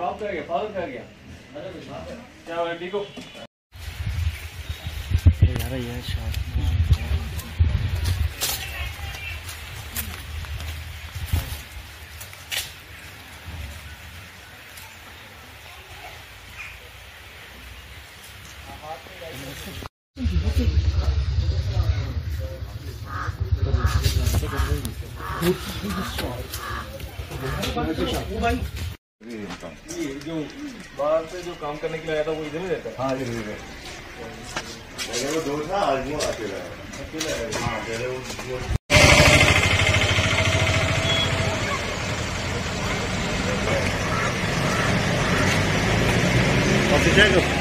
बाप का गया, फादर का गया। क्या हो ठीक हो? यार ये शॉट ये जो बाहर से जो काम करने के लिए आया था वो इधर ही रहता है? हाँ इधर ही पहले वो दो था, आज वो अकेला है। अकेला है? हाँ पहले वो ऑफिस जाएगा।